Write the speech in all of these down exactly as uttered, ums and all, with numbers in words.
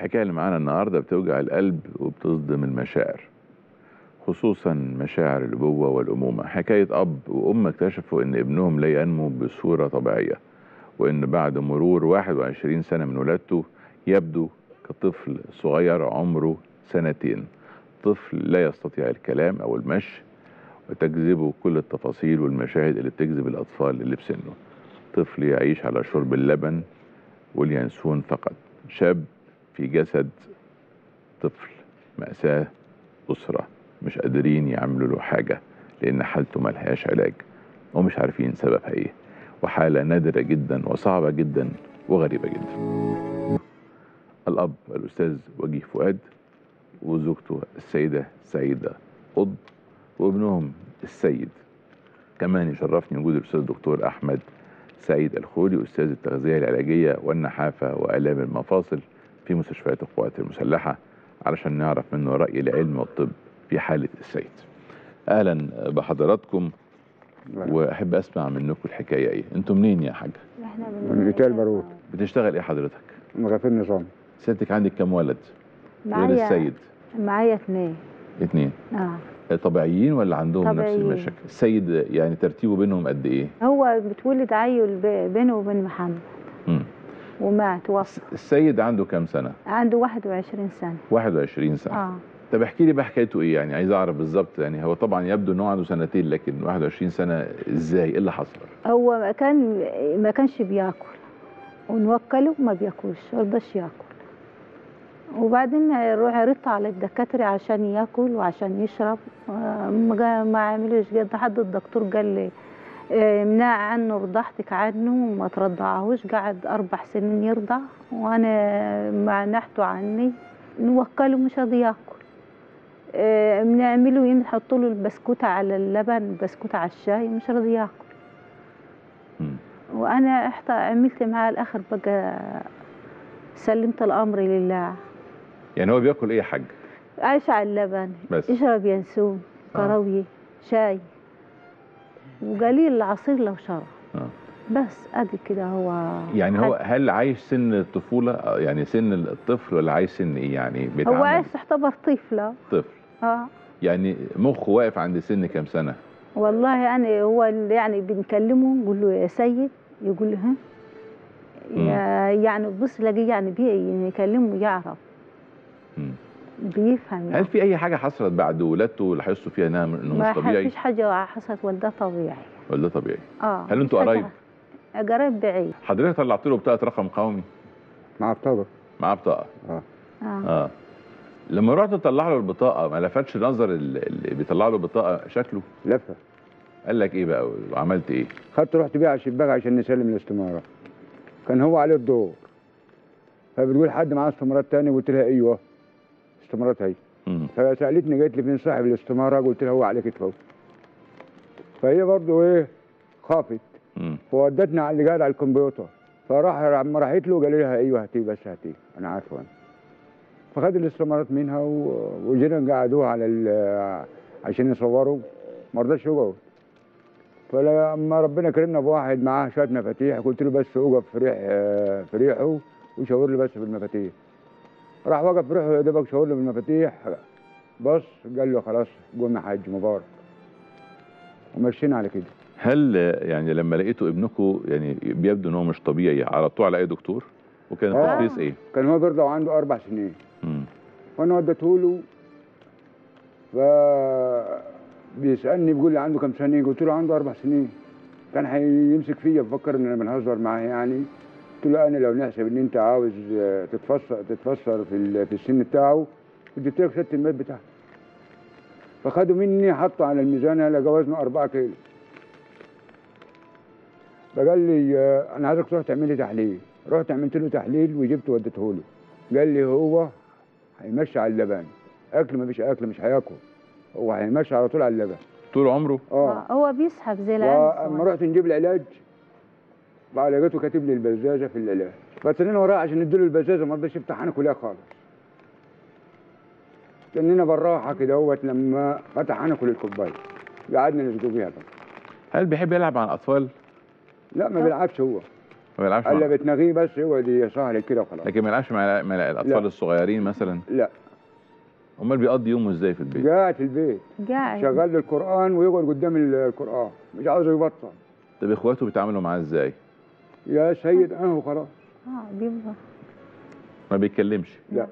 الحكاية اللي معانا النهاردة بتوجع القلب وبتصدم المشاعر، خصوصا مشاعر الأبوة والأمومة. حكاية أب وأم اكتشفوا إن ابنهم لا ينمو بصورة طبيعية، وإن بعد مرور واحد وعشرين سنة من ولادته يبدو كطفل صغير عمره سنتين، طفل لا يستطيع الكلام أو المشي، وتجذبه كل التفاصيل والمشاهد اللي بتجذب الأطفال اللي بسنه. طفل يعيش على شرب اللبن واليانسون فقط، شاب في جسد طفل، مأساة أسرة مش قادرين يعملوا له حاجة لأن حالته ملهاش علاج ومش عارفين سببها إيه، وحالة نادرة جدا وصعبة جدا وغريبة جدا. الأب الأستاذ وجيه فؤاد وزوجته السيدة سعيدة قطب وابنهم السيد. كمان يشرفني وجود الأستاذ الدكتور أحمد سعيد الخولي، أستاذ التغذية العلاجية والنحافة وآلام المفاصل في مستشفيات القوات المسلحة، علشان نعرف منه رأي العلم والطب في حالة السيد. أهلا بحضراتكم، وأحب أسمع منكم الحكاية إيه. أنتم منين يا حاجة؟ احنا من قتال بارود. بتشتغل إيه حضرتك؟ مغفل نظام. سيادتك عندك كم ولد؟ معايا غير السيد؟ معايا اثنين. اثنين؟ اه. طبيعيين ولا عندهم طبيعيين. نفس المشاكل؟ السيد يعني ترتيبه بينهم قد إيه؟ هو بتولد عيل بينه وبين محمد. امم ومات توفى. السيد عنده كام سنة؟ عنده واحد وعشرين سنة. واحد وعشرين سنة. اه. طب احكي لي بقى حكايته ايه، يعني عايز اعرف بالظبط. يعني هو طبعا يبدو ان هو عنده سنتين، لكن واحد وعشرين سنة ازاي؟ ايه اللي حصل؟ هو كان ما كانش بياكل، ونوكله ما بياكلش، ما رضاش ياكل. وبعدين روح عرضت على الدكاترة عشان ياكل وعشان يشرب، ما ما عملوش كده. حد الدكتور قال لي امنع عنه رضاعتك عنه وما ترضعهوش. قعد اربع سنين يرضع وانا منعته عني، نوكله مش راضي ياكل. بنعمله نحط له البسكوته على اللبن، البسكوته على الشاي، مش راضي ياكل. وانا عملت معاه الاخر بقى، سلمت الامر لله. يعني هو بياكل ايه يا حاج؟ عايش على اللبن بس، يشرب ينسون، كراويه، آه. شاي، وقليل العصير لو شرب. آه. بس ادي كده هو. يعني هو هل عايش سن الطفوله، يعني سن الطفل، ولا عايش سن ايه يعني بيتعامل؟ هو عايش يعتبر طفله. طفل. اه. يعني مخه واقف عند سن كام سنه؟ والله انا هو يعني بنكلمه نقول له يا سيد، يقول له ها، يعني بص لاقيه يعني بيكلمه يعرف. مم. بيفهم. هل في اي حاجه حصلت بعد ولادته لاحظتوا فيها انها انه مش طبيعي؟ ما فيش حاجه حصلت، والده طبيعي. والده طبيعي. اه. هل انتوا قرايب؟ قرايب بعيد. حضرتك طلعت له بطاقه رقم قومي؟ مع بطاقه. مع بطاقه. اه. اه, آه. لما رحت تطلع له البطاقه ما لفتش نظر اللي بيطلع له بطاقه شكله؟ لفه. قال لك ايه بقى وعملت ايه؟ خدت رحت بيه على الشباك عشان نسلم الاستماره. كان هو عليه الدور، فبتقول حد معاه استمارات تاني؟ قلت لها ايوه استمارات هي. فسالتني قالت لي فين صاحب الاستماره؟ قلت لها هو عليه كتفه. فهي برضه ايه خافت، فودتني على اللي قاعد على الكمبيوتر. فراح لما راحت له قال لها ايوه هاتيه بس هاتيه انا عارفه انا. فخد الاستمارات منها وجينا قعدوه على عشان يصوروا، ما رضاش يقعد. فلما ربنا كرمنا بواحد معاه شويه مفاتيح قلت له بس اوقف في ريح في ريحه وشاور لي بس بالمفاتيح. راح وقف في ريحه يا دوبك شاور له بالمفاتيح، بص قال له خلاص قوم يا حاج مبارك، ومشينا على كده. هل يعني لما لقيتوا ابنكم يعني بيبدو ان هو مش طبيعي عرضتوه على اي دكتور؟ وكان التشخيص ايه؟ كان هو بيرضع وعنده اربع سنين. امم وانا وديته له، ف بيسالني بيقول لي عنده كام سنه؟ قلت له عنده اربع سنين. كان هيمسك فيا بفكر ان انا بنهزر معاه يعني. قلت له انا لو نحسب ان انت عاوز تتفسر تتفسر في في السن بتاعه اديت لك ست المات بتاعته. فخدوا مني حطوا على الميزان لقى وزنه أربعة كيلو. فقال لي انا عايزك تروح تعمل لي تحليل. رحت عملت له تحليل وجبته وديته له. قال لي هو هيمشي على اللبن، اكل ما فيش اكل مش هياكل، هو هيمشي على طول على اللبن طول عمره. اه هو بيسحب زي العيال. لما رحت نجيب العلاج بعد لقيته كاتب لي البزازه في العلاج، فاستنينا وراه عشان نديله البزازه ما رضاش يفتح عنق كلها خالص. استنينا بالراحه كده اهوت لما فتح عنق للكوبايه قعدنا نسقوا بيها. هل بيحب يلعب مع الاطفال؟ لا ما بيلعبش هو. ما بيلعبش الا مع... بتنغيه بس يقعد يسهل كده وخلاص. لكن ما يلعبش مع, مع الاطفال لا. الصغيرين مثلا؟ لا. امال بيقضي يومه ازاي في البيت؟ قاعد في البيت قاعد شغال القران ويقعد قدام القران مش عاوز يبطل. طب اخواته بيتعاملوا معاه ازاي؟ يا سيد انا وخلاص. اه بيبقى ما بيتكلمش؟ لا.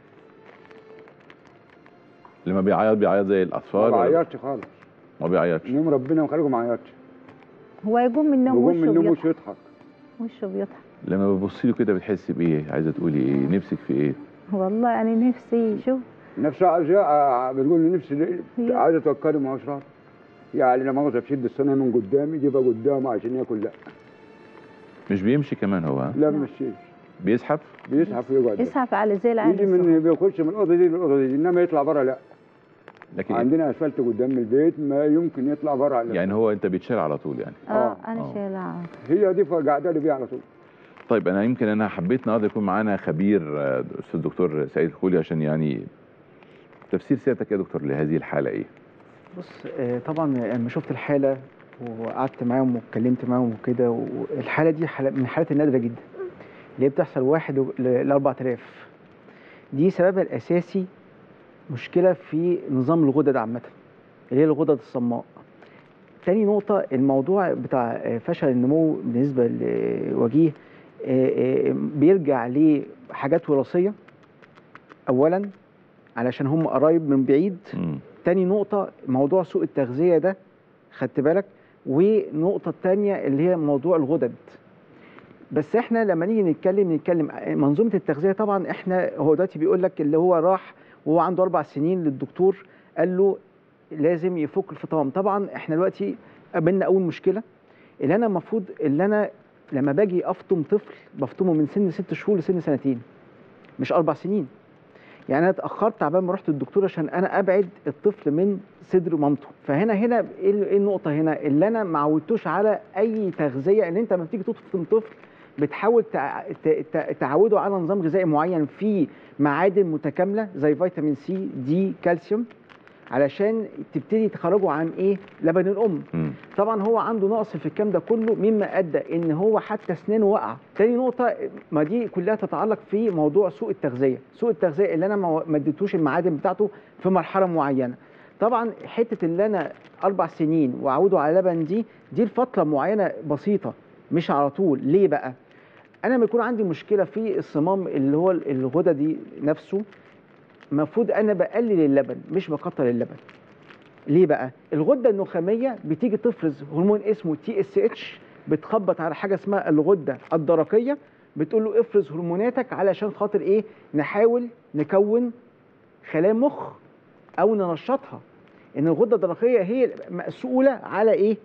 لما بيعيط بيعيط زي الاطفال؟ ما ولا بيعيطش خالص. ما بيعيطش؟ نوم ربنا وخلقه ما يعيطش. هو يقوم من النوم بيقوم من وشه النوم وشه بيضحك، يضحك. وشه بيضحك. لما بتبصي له كده بتحسي بايه؟ عايزه تقولي ايه؟ نفسك في ايه؟ والله انا نفسي شوف نفسها عايزة بتقول لي نفسي هي- عايزه توكلي ما هوش راضي. يعني لما مؤاخذة بشد الصينية من قدامي يجيبها قدامه عشان ياكل. لا. مش بيمشي كمان هو؟ ها؟ لا مش شيء. بيزحف؟ بيزحف ويقعد. يسحب على زي العيال يجي من الصغيرة. بيخش من الاوضه دي للاوضه دي انما يطلع بره لا. لكن عندنا اسفلت قدام البيت ما يمكن يطلع بره على يعني هو انت بيتشال على طول يعني؟ اه آه. انا آه. شايلها. هي دي قاعده لي بيها على طول. طيب انا يمكن انا حبيت النهارده يكون معانا خبير آه، الاستاذ الدكتور سعيد الخولي عشان يعني تفسير سيادتك يا دكتور لهذه الحاله ايه؟ بص آه، طبعا لما شفت الحاله وقعدت معاهم واتكلمت معاهم وكده، والحاله دي حالة من الحالات النادره جدا اللي هي بتحصل واحد ل أربعة آلاف. دي سببها الاساسي مشكله في نظام الغدد عامه اللي هي الغدد الصماء. تاني نقطه الموضوع بتاع فشل النمو بالنسبه لوجيه بيرجع لحاجات وراثيه اولا علشان هم قرايب من بعيد. مم. تاني نقطة موضوع سوء التغذية ده خدت بالك، ونقطة التانية اللي هي موضوع الغدد. بس احنا لما نيجي نتكلم نتكلم منظومة التغذية طبعا احنا هو دلوقتي بيقول لك اللي هو راح وهو عنده أربع سنين للدكتور قال له لازم يفك الفطام. طبعا احنا دلوقتي قابلنا أول مشكلة اللي أنا المفروض اللي أنا لما باجي أفطم طفل بفطمه من سن ست شهور لسن سنتين مش أربع سنين. يعني انا اتاخرت عبال ما رحت للدكتور عشان انا ابعد الطفل من صدر مامته. فهنا هنا ايه النقطه هنا اللي انا ما عودتوش على اي تغذيه. ان انت لما تيجي تفطم طفل بتحاول تعوده على نظام غذائي معين فيه معادن متكامله زي فيتامين سي دي كالسيوم علشان تبتدي تخرجه عن ايه لبن الام. مم. طبعا هو عنده نقص في الكلام ده كله مما ادى ان هو حتى اسنانه وقع. تاني نقطه ما دي كلها تتعلق في موضوع سوء التغذيه. سوء التغذيه اللي انا ما اديتوش المعادن بتاعته في مرحله معينه. طبعا حته اللي انا اربع سنين واعوده على لبن دي دي لفتره معينه بسيطه مش على طول. ليه بقى؟ انا لما يكون عندي مشكله في الصمام اللي هو الغددي نفسه المفروض انا بقلل اللبن مش بكتر اللبن. ليه بقى؟ الغده النخاميه بتيجي تفرز هرمون اسمه تي اس اتش بتخبط على حاجه اسمها الغده الدرقيه بتقول له افرز هرموناتك علشان خاطر ايه؟ نحاول نكون خلايا مخ او ننشطها. ان الغده الدرقيه هي مسؤوله على ايه؟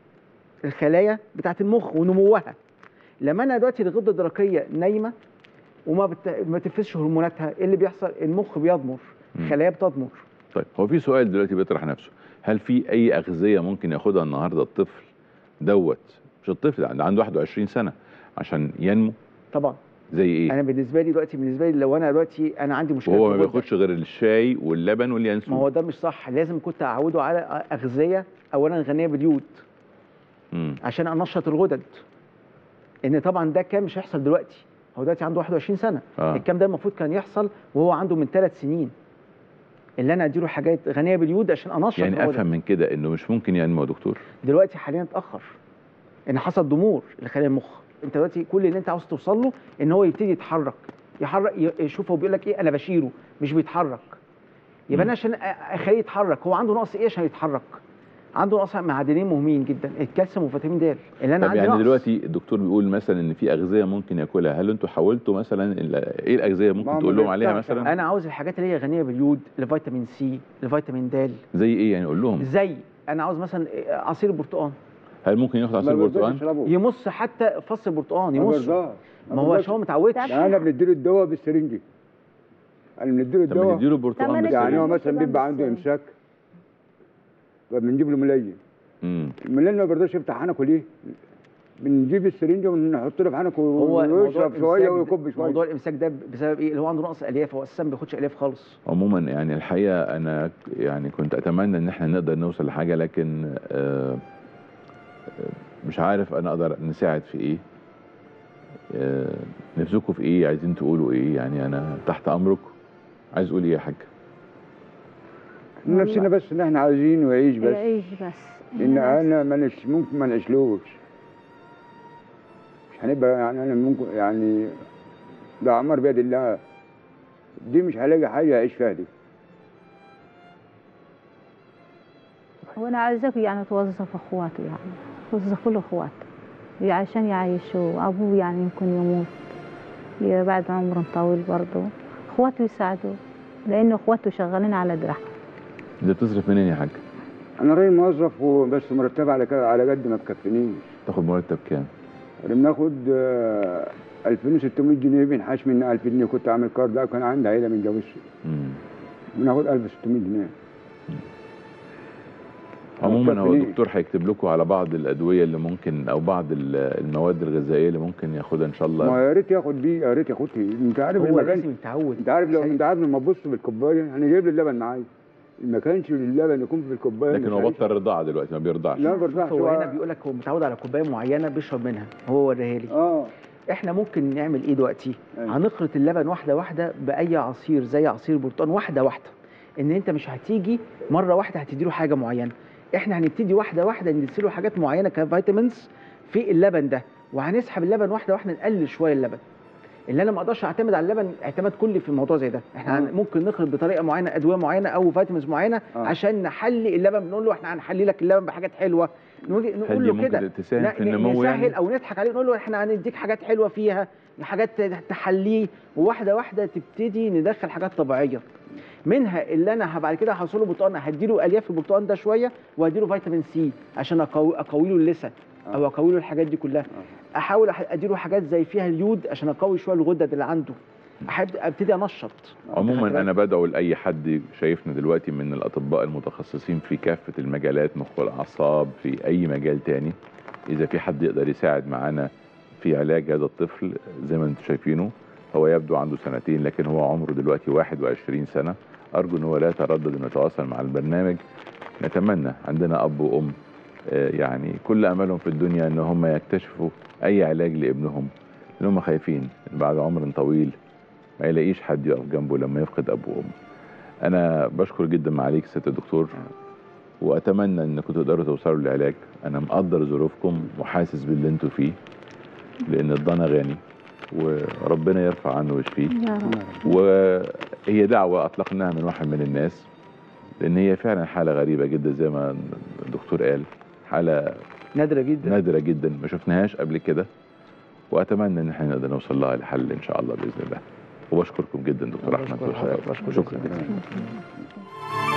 الخلايا بتاعه المخ ونموها. لما انا دلوقتي الغده الدرقيه نايمه وما بت... ما تفرزش هرموناتها، ايه اللي بيحصل؟ المخ بيضمر، الخلايا بتضمر. طيب هو في سؤال دلوقتي بيطرح نفسه، هل في اي اغذيه ممكن ياخدها النهارده الطفل دوت مش الطفل ده عنده واحد وعشرين سنه عشان ينمو؟ طبعا. زي ايه؟ انا بالنسبه لي دلوقتي بالنسبه لي لو انا دلوقتي انا عندي مشكله وهو ما بياخدش غير الشاي واللبن واليانسون. ما هو ده مش صح، لازم كنت اعوده على اغذيه اولا غنيه باليود امم عشان انشط الغدد. ان طبعا ده كان مش هيحصل دلوقتي، هو دلوقتي عنده واحد وعشرين سنه. آه. الكلام ده المفروض كان يحصل وهو عنده من ثلاث سنين اللي انا اديله حاجات غنيه باليود عشان انشط يعني الغدد. افهم من كده انه مش ممكن ينمو يا دكتور؟ دلوقتي حاليا اتاخر ان حصل ضمور لخلايا المخ. انت دلوقتي كل اللي انت عاوز توصل له ان هو يبتدي يتحرك يحرك يشوف هو بيقول لك ايه انا بشيله مش بيتحرك. يبقى انا عشان اخليه يتحرك هو عنده نقص ايه عشان يتحرك؟ عنده نقص معدنين مهمين جدا الكالسيوم وفيتامين د اللي انا طب عندي يعني نقص. دلوقتي الدكتور بيقول مثلا ان في اغذيه ممكن ياكلها، هل انتوا حاولتوا مثلا ايه الاغذيه ممكن تقول لهم عليها مثلا؟ انا عاوز الحاجات اللي هي غنيه باليود، الفيتامين سي، الفيتامين د. زي ايه يعني؟ قول لهم. زي انا عاوز مثلا عصير البرتقال. هل ممكن ياخد عصير برتقال؟ يمص حتى فص البرتقال يمص. ما هو عشان هو ما اتعودش. انا بنديله الدواء بالسرنجي. انا بنديله الدواء. طب بنديله البرتقال يعني هو مثلا بيبقى عنده امساك فبنجيب له ملين. امم الملين ما بيرضاش يفتح حنكه ليه؟ بنجيب السرنجه ونحط له في حنكه ويشرب شويه ويكب شويه. موضوع الامساك ده بسبب ايه؟ اللي هو عنده نقص الياف، هو اساسا ما بياخدش الياف خالص. عموما يعني الحقيقه انا يعني كنت اتمنى ان احنا نقدر نوصل لحاجه، لكن آه مش عارف انا اقدر نساعد في ايه. آه، نفسكم في ايه؟ عايزين تقولوا ايه؟ يعني انا تحت امركم. عايز اقول ايه يا حاج؟ نفسنا بس ان احنا عايزين يعيش بس، يعيش بس. ان انا ما نش ممكن ما نعيشلوش، مش هنبقى يعني انا ممكن يعني ده عمر بيد الله، دي مش هلاقي حاجه اعيش فيها دي. وانا عايزاك يعني توظف اخواته، يعني توظفوا له اخواته عشان يعيشوا. ابوه يعني يمكن يموت بعد عمر طويل، برضه اخواته يساعدوه، لانه اخواته شغالين على دراعه. انت بتصرف منين يا حاج؟ انا راجل موظف وبس، مرتب على كده على قد ما بكفينيش. تاخد مرتب كام؟ بناخد آه، ألفين وستمية جنيه، بنحاش منها ألف جنيه. كنت عامل كارد ده وكان عندي عيله من جوزي، بناخد ألف وستمية جنيه. عموما هو الدكتور هيكتب لكم على بعض الادويه اللي ممكن او بعض المواد الغذائيه اللي ممكن ياخدها ان شاء الله. ما يا ريت ياخد دي، يا ريت ياخدها. انت عارف هو المكان، لازم يتعود. انت عارف لو انت عارف لما ابص بالكوبايه يعني جايب لي اللبن معايا، ما كانش اللبن يكون في الكوبايه. لكن هو بطل رضاعه دلوقتي، ما بيرضعش. لا ما بيرضعش. هو هنا بيقول لك هو متعود على كوبايه معينه بيشرب منها، هو وريها لي. اه احنا ممكن نعمل ايه دلوقتي؟ أيوة. هنخلط اللبن واحده واحده باي عصير زي عصير البرتقال، واحده واحده. ان انت مش هتيجي مره واحده هتديله حاجه معينه، احنا هنبتدي واحده واحده نديله حاجات معينه كفيتامينز في اللبن ده، وهنسحب اللبن واحده واحده، نقلل شويه اللبن. اللي انا ما اقدرش اعتمد على اللبن اعتماد كلي في الموضوع زي ده، احنا آه. ممكن نخلط بطريقه معينه ادويه معينه او فيتامينز معينه آه. عشان نحلي اللبن. بنقول له احنا هنحلي لك اللبن بحاجات حلوه، نقول نقول له كده تساهم في النمو نسهل يعني؟ او نضحك عليه، نقول له احنا هنديك حاجات حلوه فيها، حاجات تحليه، وواحده واحده تبتدي ندخل حاجات طبيعيه منها. اللي انا بعد كده هحصله برتقال، هديله الياف البرتقال ده شويه، وهديله فيتامين سي عشان اقوي اقوي له اللسان او اقوي له الحاجات دي كلها. احاول اديله حاجات زي فيها اليود عشان اقوي شويه الغدد اللي عنده، احب ابتدي انشط. عموما انا بدعو لاي حد شايفنا دلوقتي من الاطباء المتخصصين في كافه المجالات، مخ والاعصاب، في اي مجال تاني، اذا في حد يقدر يساعد معانا في علاج هذا الطفل. زي ما انتم شايفينه هو يبدو عنده سنتين، لكن هو عمره دلوقتي واحد وعشرين سنه. ارجو ان هو لا يتردد انه يتواصل مع البرنامج. نتمنى عندنا اب وام يعني كل املهم في الدنيا ان هم يكتشفوا اي علاج لابنهم، لان هم خايفين ان بعد عمر طويل ما يلاقيش حد يقف جنبه لما يفقد ابوه وامه. انا بشكر جدا معاليك ست الدكتور، واتمنى انكم تقدروا توصلوا للعلاج. انا مقدر ظروفكم وحاسس باللي انتوا فيه، لان الضنا غني وربنا يرفع عنه ويشفيه. وهي دعوه اطلقناها من واحد من الناس، لان هي فعلا حاله غريبه جدا زي ما الدكتور قال، حاله نادره جدا نادره جدا ما شفناهاش قبل كده، واتمنى ان احنا نقدر نوصل لها لحل ان شاء الله باذن الله. وبشكركم جدا دكتور احمد، شكرا جدا.